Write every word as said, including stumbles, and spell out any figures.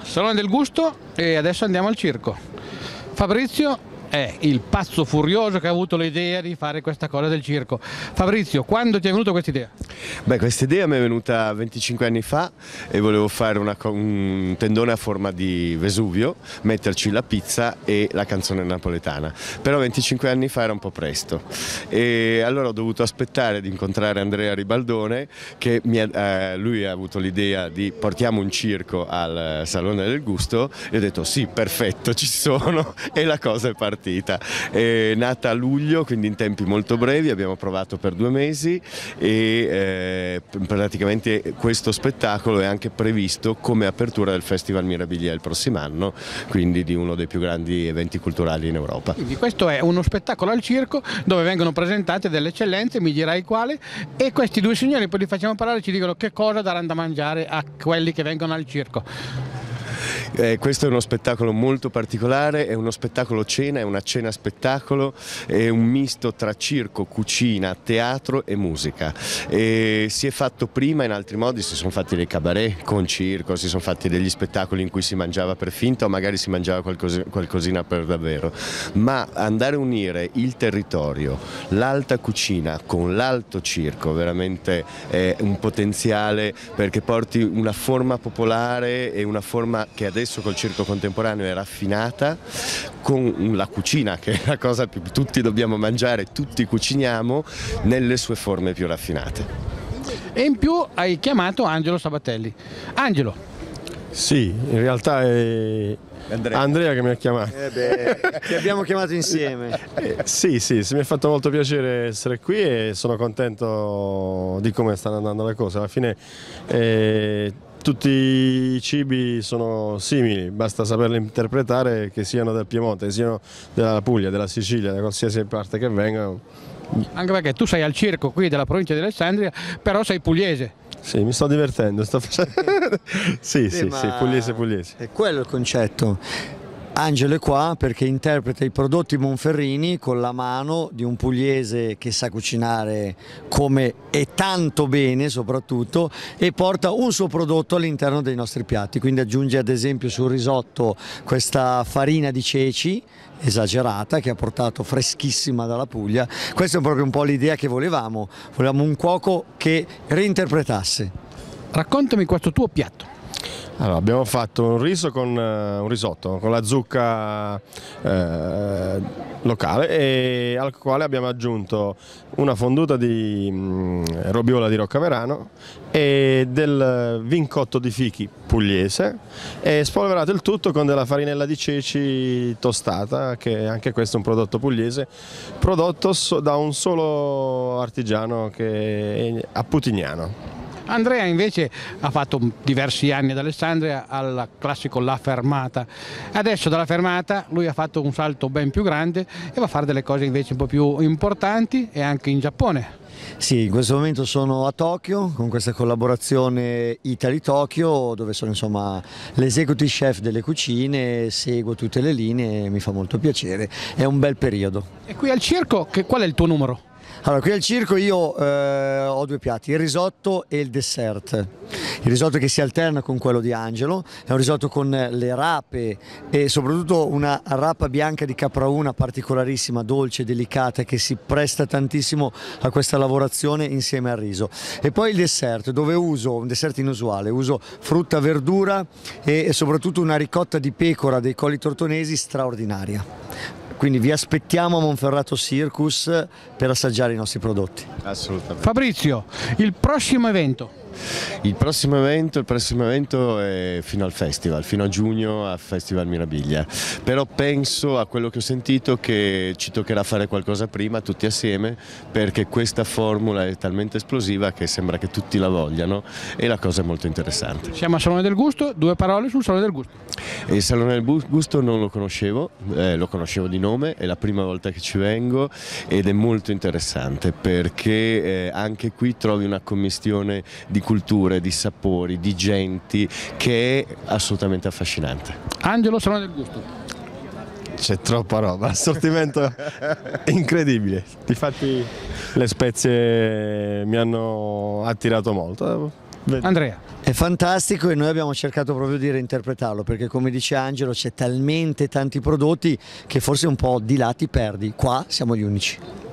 Salone del Gusto e adesso andiamo al circo. Fabrizio è il pazzo furioso che ha avuto l'idea di fare questa cosa del circo. Fabrizio, quando ti è venuta questa idea? Beh, questa idea mi è venuta venticinque anni fa e volevo fare una, un tendone a forma di Vesuvio, metterci la pizza e la canzone napoletana, però venticinque anni fa era un po' presto e allora ho dovuto aspettare di incontrare Andrea Ribaldone, che mi ha, eh, lui ha avuto l'idea di portiamo un circo al Salone del Gusto e ho detto sì, perfetto, ci sono, e la cosa è partita. È nata a luglio, quindi in tempi molto brevi, abbiamo provato per due mesi e eh, praticamente questo spettacolo è anche previsto come apertura del Festival Mirabilia il prossimo anno, quindi di uno dei più grandi eventi culturali in Europa. Quindi questo è uno spettacolo al circo dove vengono presentate delle eccellenze, mi dirai quale, e questi due signori poi li facciamo parlare e ci dicono che cosa daranno da mangiare a quelli che vengono al circo. Eh, questo è uno spettacolo molto particolare, è uno spettacolo cena, è una cena spettacolo, è un misto tra circo, cucina, teatro e musica. E si è fatto prima in altri modi, si sono fatti dei cabaret con circo, si sono fatti degli spettacoli in cui si mangiava per finta o magari si mangiava qualcosa, qualcosina per davvero, ma andare a unire il territorio, l'alta cucina con l'alto circo veramente è un potenziale, perché porti una forma popolare e una forma che adesso col circo contemporaneo è raffinata, con la cucina che è la cosa più tutti dobbiamo mangiare, tutti cuciniamo, nelle sue forme più raffinate. E in più hai chiamato Angelo Sabatelli. Angelo. Sì, in realtà è Andrea, Andrea che mi ha chiamato. Eh beh, ti abbiamo chiamato insieme. Eh, sì, sì, sì, mi ha fatto molto piacere essere qui e sono contento di come stanno andando le cose. Alla fine eh, tutti i cibi sono simili, basta saperli interpretare, che siano del Piemonte, che siano della Puglia, della Sicilia, da qualsiasi parte che vengano. Anche perché tu sei al circo qui della provincia di Alessandria, però sei pugliese. Sì, mi sto divertendo, sto facendo... sì, sì, sì, pugliese, pugliese. È quello il concetto. Angelo è qua perché interpreta i prodotti monferrini con la mano di un pugliese che sa cucinare come e tanto bene soprattutto, e porta un suo prodotto all'interno dei nostri piatti, quindi aggiunge ad esempio sul risotto questa farina di ceci esagerata che ha portato freschissima dalla Puglia. Questa è proprio un po' l'idea che volevamo, volevamo un cuoco che reinterpretasse. Raccontami questo tuo piatto. Allora, abbiamo fatto un riso con uh, un risotto con la zucca eh, locale, e al quale abbiamo aggiunto una fonduta di mh, robiola di Roccaverano e del vincotto di fichi pugliese, e spolverato il tutto con della farinella di ceci tostata, che anche questo è un prodotto pugliese, prodotto so da un solo artigiano che è a Putignano. Andrea invece ha fatto diversi anni ad Alessandria al classico La Fermata. Adesso dalla Fermata lui ha fatto un salto ben più grande e va a fare delle cose invece un po' più importanti, e anche in Giappone. Sì, in questo momento sono a Tokyo con questa collaborazione Italy-Tokyo, dove sono insomma l'executive chef delle cucine, seguo tutte le linee, mi fa molto piacere, è un bel periodo. E qui al circo che, qual è il tuo numero? Allora, qui al circo io eh, ho due piatti, il risotto e il dessert. Il risotto che si alterna con quello di Angelo, è un risotto con le rape e soprattutto una rapa bianca di caprauna particolarissima, dolce, delicata, che si presta tantissimo a questa lavorazione insieme al riso. E poi il dessert, dove uso un dessert inusuale, uso frutta, verdura e, e soprattutto una ricotta di pecora dei Colli Tortonesi straordinaria. Quindi vi aspettiamo a Monferrato Circus per assaggiare i nostri prodotti. Assolutamente. Fabrizio, il prossimo evento? Il prossimo evento, il prossimo evento è fino al festival, fino a giugno al Festival Mirabilia, però penso a quello che ho sentito che ci toccherà fare qualcosa prima tutti assieme, perché questa formula è talmente esplosiva che sembra che tutti la vogliano, e la cosa è molto interessante. Siamo al Salone del Gusto, due parole sul Salone del Gusto. Il Salone del Gusto non lo conoscevo, eh, lo conoscevo di nome, è la prima volta che ci vengo ed è molto interessante perché eh, anche qui trovi una commistione di culture, di sapori, di genti che è assolutamente affascinante. Angelo, Salone del Gusto. C'è troppa roba, l'assortimento è incredibile, difatti le spezie mi hanno attirato molto. Andrea. È fantastico e noi abbiamo cercato proprio di reinterpretarlo, perché come dice Angelo c'è talmente tanti prodotti che forse un po' di là ti perdi, qua siamo gli unici.